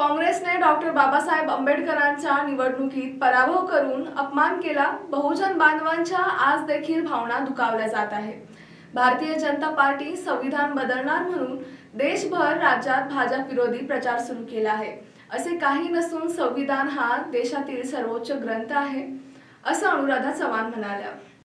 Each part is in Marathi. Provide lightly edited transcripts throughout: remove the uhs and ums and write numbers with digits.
काँग्रेसने डॉक्टर बाबासाहेब आंबेडकरांच्या निवडणुकीत पराभव करून अपमान केला। बहुजन बांधवांच्या आज देखील भावना दुखावल्या जात आहे। भारतीय जनता पार्टी संविधान बदलणार म्हणून देशभर राज्यात भाजप विरोधी प्रचार सुरू केला आहे। असे काही नसून संविधान हा देशातील सर्वोच्च ग्रंथ आहे, असं अनुराधा चव्हाण म्हणाल्या।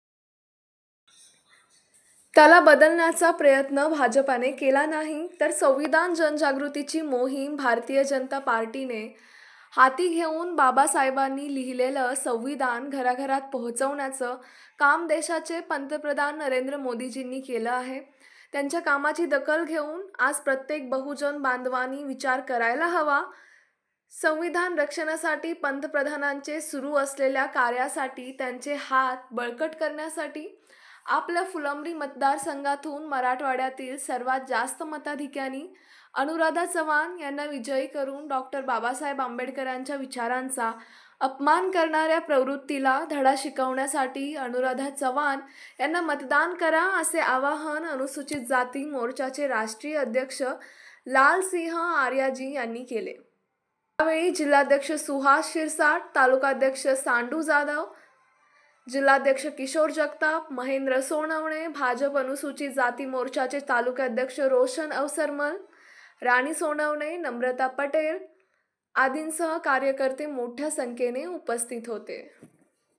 त्याला बदलण्याचा प्रयत्न भाजपाने केला नाही, तर संविधान जनजागृतीची मोहीम भारतीय जनता पार्टीने हाती घेऊन बाबासाहेबांनी लिहिलेलं संविधान घराघरात पोहोचवण्याचं काम देशाचे पंतप्रधान नरेंद्र मोदीजींनी केलं आहे। त्यांच्या कामाची दखल घेऊन आज प्रत्येक बहुजन बांधवांनी विचार करायला हवा। संविधान रक्षणासाठी पंतप्रधानांचे सुरू असलेल्या कार्यासाठी त्यांचे हात बळकट करण्यासाठी आपल्या फुलंब्री मतदारसंघातून मराठवाड्यातील सर्वात जास्त मताधिक्यांनी अनुराधा चव्हाण यांना विजयी करून डॉक्टर बाबासाहेब आंबेडकरांच्या विचारांचा अपमान करणाऱ्या प्रवृत्तीला धडा शिकवण्यासाठी अनुराधा चव्हाण यांना मतदान करा, असे आवाहन अनुसूचित जाती मोर्चाचे राष्ट्रीय अध्यक्ष लालसिंह आर्याजी यांनी केले। यावेळी जिल्हाध्यक्ष सुहास शिरसाट, तालुकाध्यक्ष सांडू जाधव, जिल्हाध्यक्ष किशोर जगताप, महेंद्र सोनवणे, भाजप अनुसूचित जाती मोर्चाचे तालुकाध्यक्ष रोशन अवसरमल, राणी सोनवणे, नम्रता पटेल आदींसह कार्यकर्ते मोठ्या संख्येने उपस्थित होते।